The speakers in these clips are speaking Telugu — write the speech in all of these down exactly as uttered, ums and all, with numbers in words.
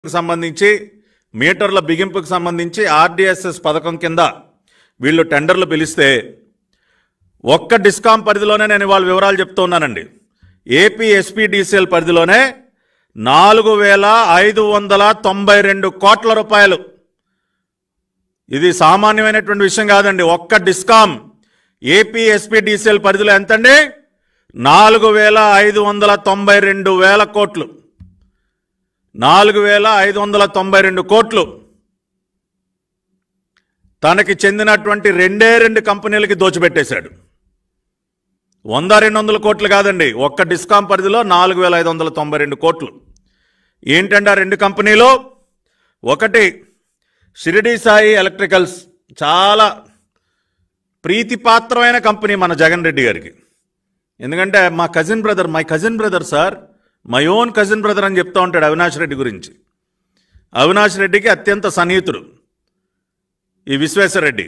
సంబంధించి మీటర్ల బిగింపుకు సంబంధించి ఆర్డీఎస్ఎస్ పథకం కింద వీళ్ళు టెండర్లు పిలిస్తే ఒక్క డిస్కాం పరిధిలోనే నేను ఇవాళ వివరాలు చెప్తూ ఉన్నానండి. ఏపీ ఎస్పీడీసీఎల్ పరిధిలోనే నాలుగు వేల ఐదు వందల తొంభై రెండు కోట్ల రూపాయలు. ఇది సామాన్యమైనటువంటి విషయం కాదండి. ఒక్క డిస్కాం ఏపీ ఎస్పీడీసీఎల్ పరిధిలో ఎంతండి? నాలుగు వేల ఐదు వందల తొంభై రెండు వేల కోట్లు నాలుగు వేల ఐదు వందల తొంభై రెండు కోట్లు తనకి చెందినటువంటి రెండే రెండు కంపెనీలకి దోచిపెట్టేశాడు. వంద రెండు వందల కోట్లు కాదండి, ఒక్క డిస్కాం పరిధిలో నాలుగు వేల ఐదు వందల తొంభై రెండు కోట్లు. ఏంటంటే ఆ రెండు కంపెనీలు, ఒకటి షిరిడి సాయి ఎలక్ట్రికల్స్, చాలా ప్రీతిపాత్రమైన కంపెనీ మన జగన్ రెడ్డి గారికి. ఎందుకంటే మా cousin brother my cousin brother sir my own cousin brother అని చెప్తూ ఉంటాడు అవినాష్ రెడ్డి గురించి. అవినాష్ రెడ్డికి అత్యంత సన్నిహితుడు ఈ విశ్వేశ్వరరెడ్డి.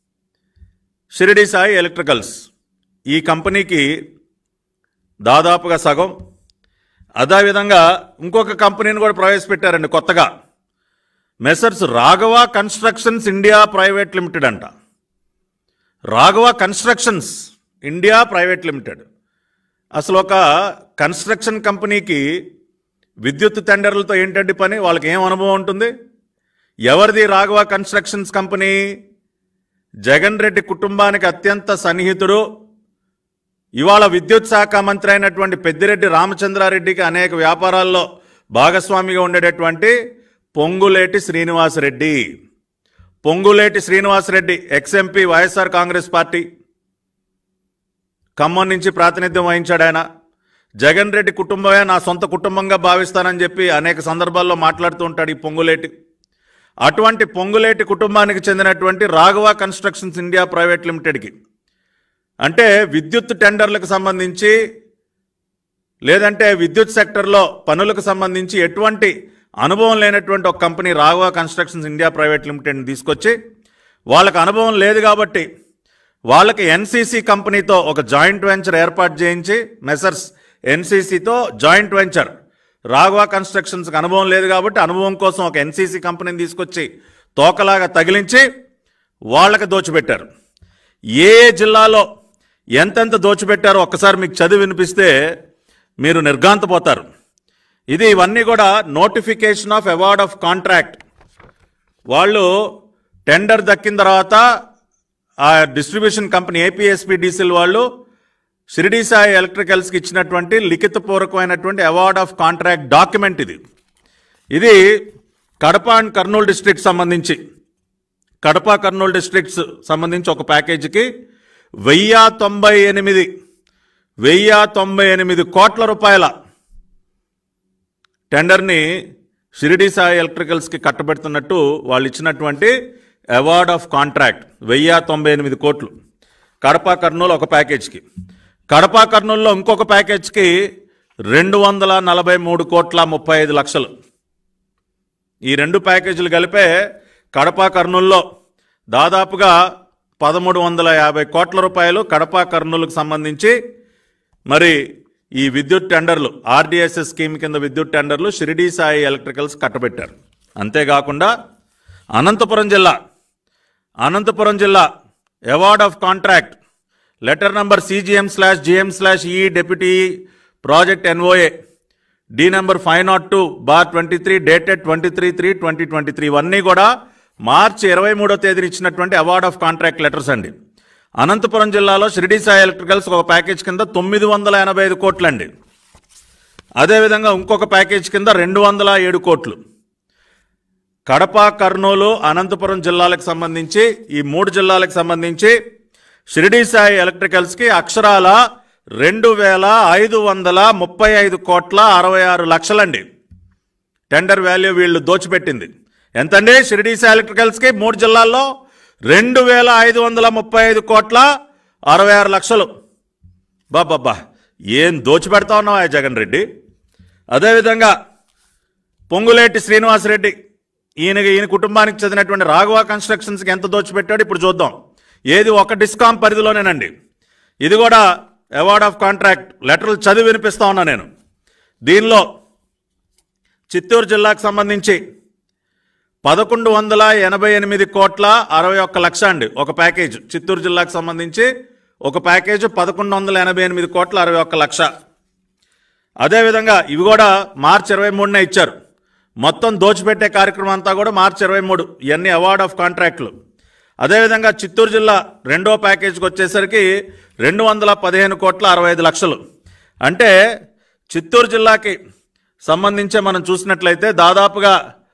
షిరిడి సాయి ఎలక్ట్రికల్స్ ఈ కంపెనీకి దాదాపుగా సగం. అదేవిధంగా ఇంకొక కంపెనీని కూడా ప్రవేశపెట్టారండి కొత్తగా, messrs Raghava constructions India private limited అంట. Raghava constructions India private limited. అసలు ఒక కన్స్ట్రక్షన్ కంపెనీకి విద్యుత్ టెండర్లతో ఏంటంటే పని? వాళ్ళకి ఏం అనుభవం ఉంటుంది? ఎవరిది రాఘవ కన్స్ట్రక్షన్స్ కంపెనీ? జగన్ రెడ్డి కుటుంబానికి అత్యంత సన్నిహితుడు, ఇవాళ విద్యుత్ శాఖ మంత్రి అయినటువంటి పెద్దిరెడ్డి రామచంద్రారెడ్డికి అనేక వ్యాపారాల్లో భాగస్వామిగా ఉండేటటువంటి Ponguleti Srinivasa Reddy. Ponguleti Srinivasa Reddy ex MP, YSR Congress party, Khammam నుంచి ప్రాతినిధ్యం వహించాడు ఆయన. జగన్ రెడ్డి కుటుంబమే నా సొంత కుటుంబంగా భావిస్తానని చెప్పి అనేక సందర్భాల్లో మాట్లాడుతూ ఉంటాడు ఈ పొంగులేటి. అటువంటి పొంగులేటి కుటుంబానికి చెందినటువంటి రాఘవ కన్స్ట్రక్షన్స్ ఇండియా ప్రైవేట్ లిమిటెడ్కి, అంటే విద్యుత్ టెండర్లకు సంబంధించి లేదంటే విద్యుత్ సెక్టర్లో పనులకు సంబంధించి ఎటువంటి అనుభవం లేనటువంటి ఒక company Raghava constructions India private లిమిటెడ్ని తీసుకొచ్చి, వాళ్ళకి అనుభవం లేదు కాబట్టి వాళ్ళకి ఎన్సీసీ కంపెనీతో ఒక జాయింట్ వెంచర్ ఏర్పాటు చేయించి, మెసర్స్ ఎన్సీసీతో జాయింట్ వెంచర్, రాఘవ కన్స్ట్రక్షన్స్కి అనుభవం లేదు కాబట్టి అనుభవం కోసం ఒక ఎన్సీసీ కంపెనీని తీసుకొచ్చి తోకలాగా తగిలించి వాళ్ళకి దోచిపెట్టారు. ఏ ఏ జిల్లాలో ఎంతెంత దోచిపెట్టారో ఒక్కసారి మీకు చదివి వినిపిస్తే మీరు నిర్ఘాంతపోతారు. ఇది ఇవన్నీ కూడా notification of award of contract. వాళ్ళు టెండర్ దక్కిన తర్వాత ఆ డిస్ట్రిబ్యూషన్ కంపెనీ ఏపీఎస్పీడీసీఎల్ వాళ్ళు షిరిడి సాయి ఎలక్ట్రికల్స్కి ఇచ్చినటువంటి లిఖితపూర్వకమైనటువంటి అవార్డ్ ఆఫ్ కాంట్రాక్ట్ డాక్యుమెంట్ ఇది. ఇది కడప అండ్ కర్నూలు డిస్ట్రిక్ట్ సంబంధించి, కడప కర్నూలు డిస్ట్రిక్ట్స్ సంబంధించి ఒక ప్యాకేజీకి వెయ్యి తొంభై ఎనిమిది వెయ్యి తొంభై ఎనిమిది కోట్ల రూపాయల టెండర్ని షిరిడి సాయి ఎలక్ట్రికల్స్కి కట్టబెడుతున్నట్టు వాళ్ళు ఇచ్చినటువంటి అవార్డ్ ఆఫ్ కాంట్రాక్ట్ వెయ్యి తొంభై ఎనిమిది కోట్లు కడప కర్నూలు ఒక ప్యాకేజ్కి. కడప కర్నూలులో ఇంకొక ప్యాకేజ్కి రెండు వందల నలభై మూడు కోట్ల ముప్పై ఐదు లక్షలు. ఈ రెండు ప్యాకేజీలు కలిపే కడప కర్నూలులో దాదాపుగా పదమూడు వందల యాభై కోట్ల రూపాయలు కడప కర్నూలుకు సంబంధించి మరి ఈ విద్యుత్ టెండర్లు, ఆర్డీఎస్ఎస్ స్కీమ్ కింద విద్యుత్ టెండర్లు షిరిడి సాయి ఎలక్ట్రికల్స్ కట్టబెట్టారు. అంతేకాకుండా అనంతపురం జిల్లా అనంతపురం జిల్లా award of contract letter number CGM slash GM slash E deputy project NOA D number five nought two bar twenty three dated twenty three three twenty twenty three ఇవన్నీ కూడా మార్చి ఇరవై మూడో తేదీని ఇచ్చినటువంటి అవార్డ్ ఆఫ్ కాంట్రాక్ట్ లెటర్స్ అండి. అనంతపురం జిల్లాలో షిరిడి సాయి ఎలక్ట్రికల్స్ ఒక ప్యాకేజ్ కింద తొమ్మిది వందల ఎనభై ఐదు కోట్లండి. అదేవిధంగా ఇంకొక ప్యాకేజ్ కింద రెండు వందల ఏడు కోట్లు. కడప, కర్నూలు, అనంతపురం జిల్లాలకు సంబంధించి, ఈ మూడు జిల్లాలకు సంబంధించి షిరిడి సాయి ఎలక్ట్రికల్స్కి అక్షరాల రెండు వేల ఐదు వందల ముప్పై ఐదు కోట్ల అరవై ఆరు లక్షలండి టెండర్ వాల్యూ వీళ్ళు దోచిపెట్టింది. ఎంతండి? షిరిడి సాయి ఎలక్ట్రికల్స్కి మూడు జిల్లాల్లో రెండు వేల ఐదు వందల ముప్పై ఐదు కోట్ల అరవై ఆరు లక్షలు. బాబాబ్బా, ఏం దోచిపెడతా ఉన్నావా జగన్ రెడ్డి. అదేవిధంగా పొంగులేటి శ్రీనివాసరెడ్డి, ఈయన ఈయన కుటుంబానికి చెందినటువంటి రాఘవ కన్స్ట్రక్షన్స్కి ఎంత దోచిపెట్టాడు ఇప్పుడు చూద్దాం. ఏది ఒక డిస్కాం పరిధిలోనేనండి. ఇది కూడా అవార్డ్ ఆఫ్ కాంట్రాక్ట్ లెటర్లు చదివి వినిపిస్తా ఉన్నా నేను. దీనిలో చిత్తూరు జిల్లాకు సంబంధించి పదకొండు వందల ఎనభై ఎనిమిది కోట్ల అరవై ఒక్క లక్ష అండి ఒక ప్యాకేజ్. చిత్తూరు జిల్లాకు సంబంధించి ఒక ప్యాకేజ్ పదకొండు వందల ఎనభై ఎనిమిది కోట్ల అరవై ఒక్క లక్ష. అదేవిధంగా ఇవి కూడా మార్చి ఇరవై మూడునే ఇచ్చారు. మొత్తం దోచిపెట్టే కార్యక్రమం అంతా కూడా మార్చి ఇరవై మూడు ఇవన్నీ అవార్డ్ ఆఫ్ కాంట్రాక్ట్లు. అదేవిధంగా చిత్తూరు జిల్లా రెండో ప్యాకేజ్కి వచ్చేసరికి రెండు వందల పదిహేను కోట్ల అరవై ఐదు లక్షలు. అంటే చిత్తూరు జిల్లాకి సంబంధించి మనం చూసినట్లయితే దాదాపుగా